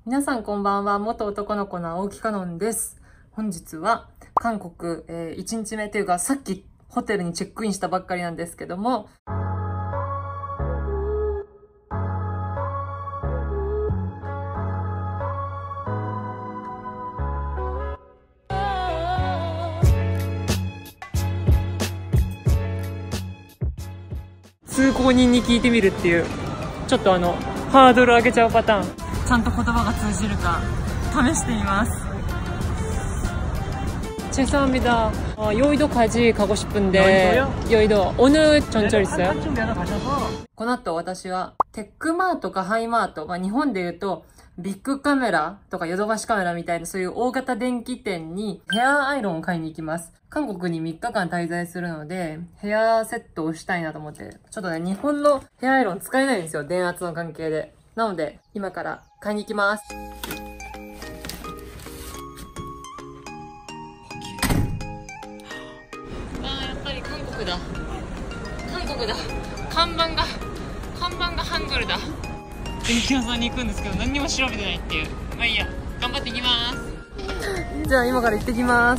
皆さんこんばんは。元男の子の青木かのんです。本日は韓国、1日目というかさっきホテルにチェックインしたばっかりなんですけども、通行人に聞いてみるっていう、ちょっとハードル上げちゃうパターン。ちゃんと言葉が通じるか試してみます。죄송합니다. 여의도까지 가고 싶은데 여의도 오늘 전철 있어요? この後私はテックマートかハイマート、日本で言うとビッグカメラとかヨドバシカメラみたいなそういう大型電気店にヘアアイロンを買いに行きます。韓国に3日間滞在するのでヘアセットをしたいなと思って、ちょっとね、日本のヘアアイロン使えないんですよ、電圧の関係で。なので今から買いに行きます。やっぱり韓国だ。韓国だ。看板がハングルだ。電気屋さんに行くんですけど何にも調べてないっていう。まあいいや、頑張っていきます。じゃあ今から行ってきます。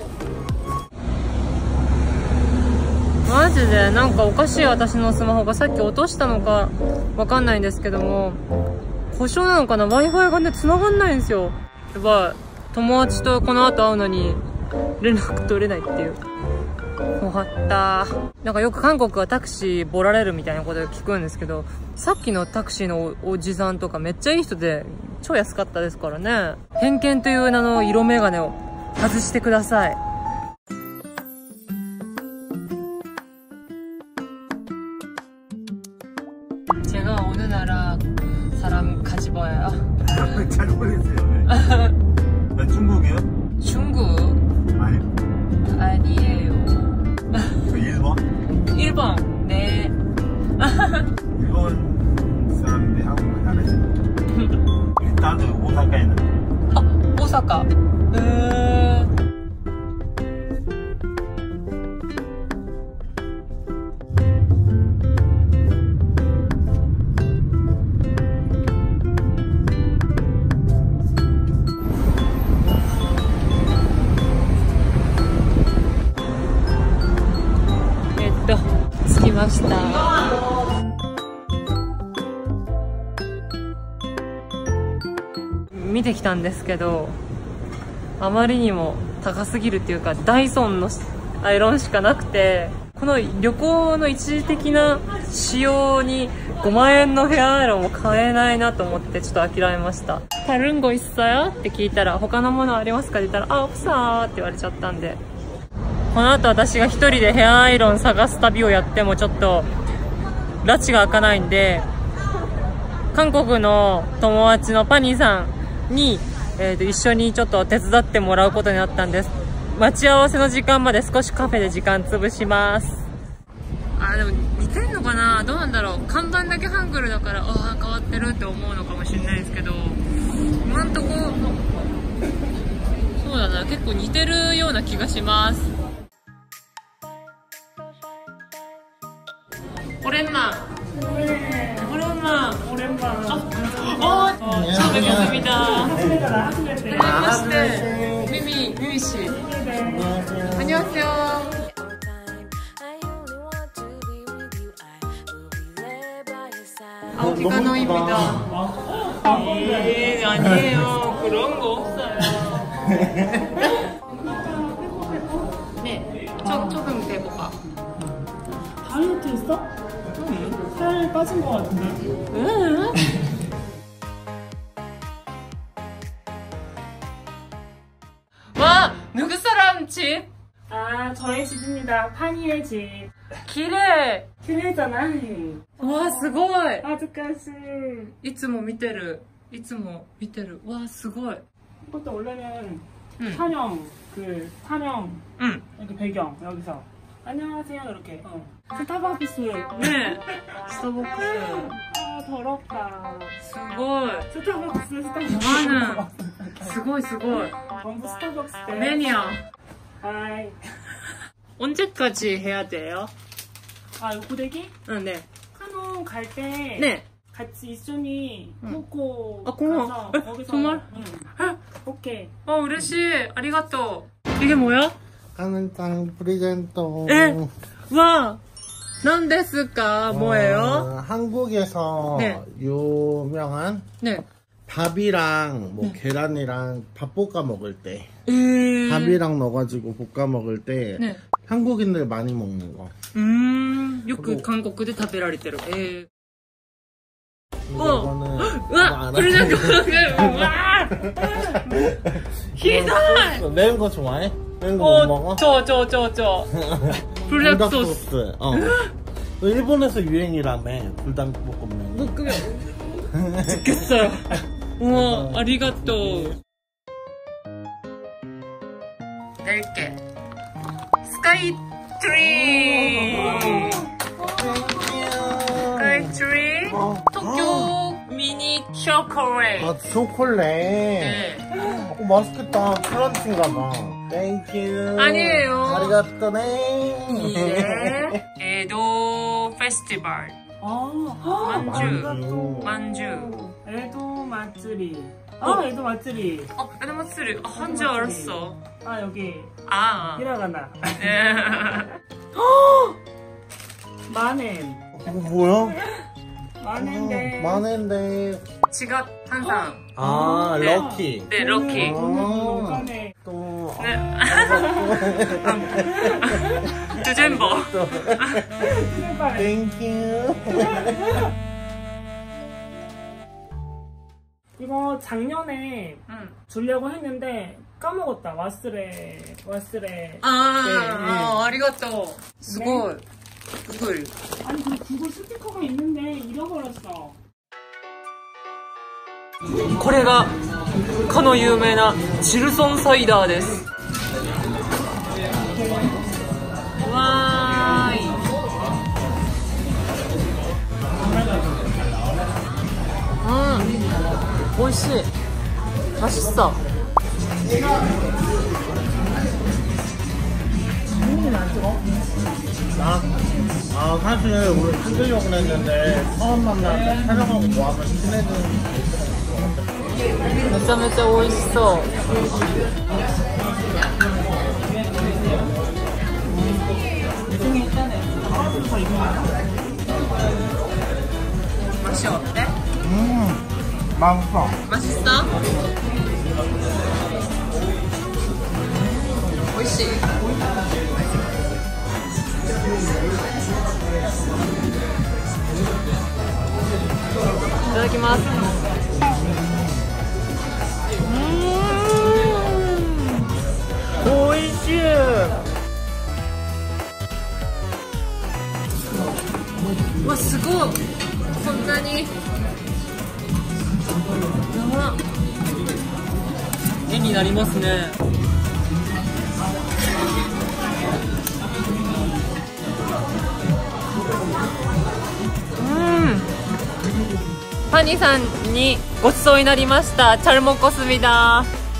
マジでなんかおかしい。私のスマホがさっき落としたのかわかんないんですけども、故障なのかな、 Wi-Fi がね繋がんないんですよ。やばい。友達とこの後会うのに連絡取れないっていう。怖かった。なんかよく韓国はタクシーボラれるみたいなこと聞くんですけど、さっきのタクシーの おじさんとかめっちゃいい人で超安かったですからね。偏見という名の色眼鏡を外してください。제가 오는 나라 사람 같이 보여요? 잘 모르겠어요. 나 중국이요? 중국? 아니요. 아니에요. 일본? 일본. 네. 일본 사람인데 한국말 잘하죠. 일단은 오사카에 있는. 오사카.着きました。見てきたんですけど、あまりにも高すぎるっていうか、ダイソンのアイロンしかなくて、この旅行の一時的な使用に5万円のヘアアイロンを買えないなと思ってちょっと諦めました。다른 거 있어요?って聞いたら、他のものありますかって言ったら、없어って言われちゃったんで、この後私が一人でヘアアイロン探す旅をやってもちょっと拉致が開かないんで、韓国の友達のパニーさんに、一緒にちょっと手伝ってもらうことになったんです。待ち合わせの時間まで少しカフェで時間潰します。でも似てんのかな、どうなんだろう。看板だけハングルだから変わってるって思うのかもしれないですけど、今んとこそうだな、結構似てるような気がします。오랜만. 처음 뵙겠습니다. 안녕하세요. 미미 씨. 안녕하세요. 아오키카노입니다. 아니에요. 그런 거 없어요. 네, 조금 대볼까? 다이어트 했어? 살 빠진 것 같은데? 와! 누구 사람 집? 저희 집입니다. 파니의 집. 기래! 기네잖아. 와, すごい! 아직까지. いつも見てる. 와, すごい. 이것도 원래는 촬영, 촬영, 이렇게 배경, 여기서. 안녕하세요, 이렇게. 스타벅스. 네. 스타벅스. 더럽다. すごい. 스타벅스. 이거는 すごい. 원부 스타벅스 때. 매니아. 아이. 언제까지 해야 돼요? 이거 고데기? 네. 카논 갈 때. 네. 같이 이순이 후쿠 아, 고마워. 가서 에? 거기서 정말? 응. 오케이. 우레시. 아리가또. 이게 뭐야? 하늘땅 프리젠토. 에? 와. 난데스까? 뭐예요? 한국에서 네. 유명한 네. 밥이랑 뭐 계란이랑 밥 볶아 먹을 때 에. 밥이랑 넣어가지고 볶아 먹을 때 네. 한국인들 많이 먹는 거. よく韓国で食べられてる。 이거는 우와! 불닭 우와! 희다! 매운 거 좋아해? 매운 거 못 먹어? 저. 불닭 소스. 소스. 너 일본에서 유행이라며 불닭볶음면. 볶으면 죽겠어요. 우와, 아리가또. 낼게. 스카이트리. 스카이트리. 도쿄 미니 초콜릿. 아 초콜릿. 네. 맛있겠다. 크런치인가봐. 땡큐. 아니에요. 아리가또네. 예. 에도 페스티벌. 만주. 만주. 에도 마츠리. 에도 마츠리. 에도 마츠리. 한지 알았어. 여기 히라가나. 마넨. 뭐야? 마넨데. 마넨데. 지갑 한상. 네. 럭키. 네, 럭키. 또. 네. 두젠버. 땡큐. 이거 작년에 주려고 했는데 까먹었다. 와스레. 아리가또. 스고이. 구글. 아니 그 구글 스티커가 있는데 잃어버렸어. これがかの有名なチルソンサイダーです。わーい。美味しい。맛있어。 사실 우리 힘들려고 했는데 처음 만날 때 촬영하고 뭐하면 친해지는 게 めちゃめちゃ美味しそう。맛이 어때? 맛있어. 맛있어? 美味しい。いただきます。美味しい。うわ、すごい。こんなに。やば。絵になりますね。パニさんにごちそうになりました。チャルモコスミダ。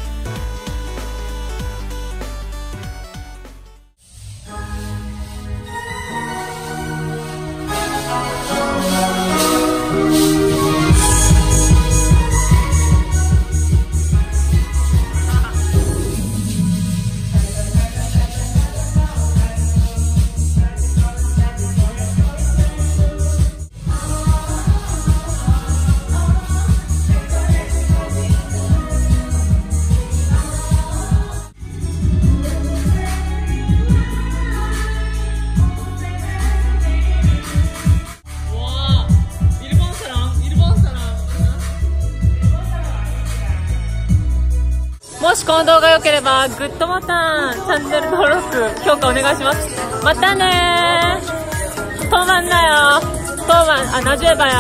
もしこの動画良ければグッドボタン、チャンネル登録、評価お願いします。またねー。当番だよ。当番、なじえば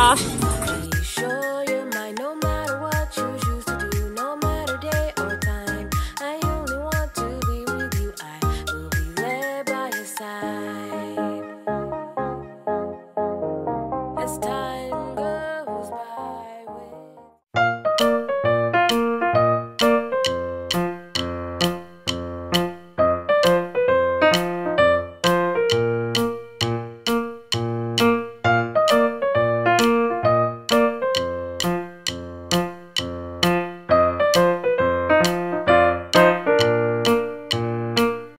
よ。It's time